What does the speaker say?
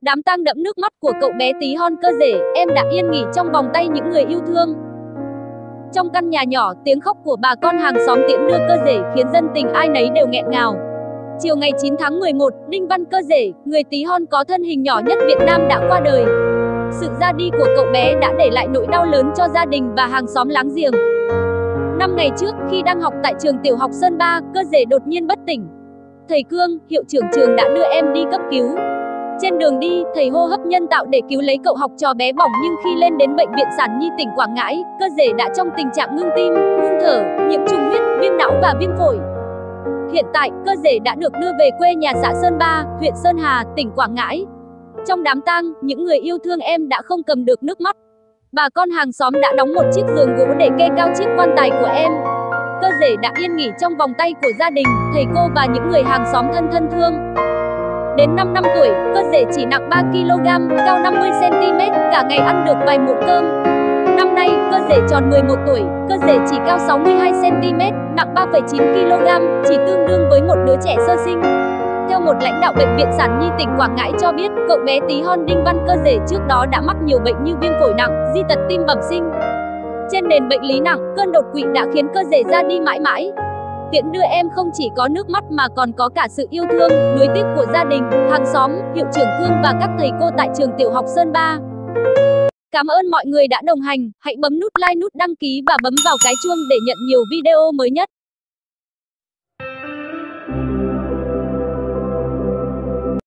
Đám tang đẫm nước mắt của cậu bé tí hon cơ rể, em đã yên nghỉ trong vòng tay những người yêu thương. Trong căn nhà nhỏ, tiếng khóc của bà con hàng xóm tiễn đưa cơ rể khiến dân tình ai nấy đều nghẹn ngào. Chiều ngày 9 tháng 11, Đinh Văn Cơ rể, người tí hon có thân hình nhỏ nhất Việt Nam đã qua đời. Sự ra đi của cậu bé đã để lại nỗi đau lớn cho gia đình và hàng xóm láng giềng. 5 ngày trước, khi đang học tại trường tiểu học Sơn Ba, cơ rể đột nhiên bất tỉnh. Thầy Cương, hiệu trưởng trường đã đưa em đi cấp cứu. Trên đường đi, thầy hô hấp nhân tạo để cứu lấy cậu học trò bé bỏng, nhưng khi lên đến bệnh viện Sản Nhi tỉnh Quảng Ngãi, cơ rể đã trong tình trạng ngưng tim, ngưng thở, nhiễm trùng huyết, viêm não và viêm phổi. Hiện tại, cơ rể đã được đưa về quê nhà xã Sơn Ba, huyện Sơn Hà, tỉnh Quảng Ngãi. Trong đám tang, những người yêu thương em đã không cầm được nước mắt. Bà con hàng xóm đã đóng một chiếc giường gỗ để kê cao chiếc quan tài của em. Cơ rể đã yên nghỉ trong vòng tay của gia đình, thầy cô và những người hàng xóm thân thương. Đến 5 năm tuổi, cơ rể chỉ nặng 3 kg, cao 50 cm, cả ngày ăn được vài muỗng cơm. Năm nay, cơ rể tròn 11 tuổi, cơ rể chỉ cao 62 cm, nặng 3,9 kg, chỉ tương đương với một đứa trẻ sơ sinh. Theo một lãnh đạo bệnh viện Sản Nhi tỉnh Quảng Ngãi cho biết, cậu bé tí hon Đinh Văn Cơ rể trước đó đã mắc nhiều bệnh như viêm phổi nặng, di tật tim bẩm sinh. Trên nền bệnh lý nặng, cơn đột quỵ đã khiến cơ rể ra đi mãi mãi. Tiễn đưa em không chỉ có nước mắt mà còn có cả sự yêu thương, nuối tiếc của gia đình, hàng xóm, hiệu trưởng Cương và các thầy cô tại trường tiểu học Sơn Ba. Cảm ơn mọi người đã đồng hành, hãy bấm nút like, nút đăng ký và bấm vào cái chuông để nhận nhiều video mới nhất.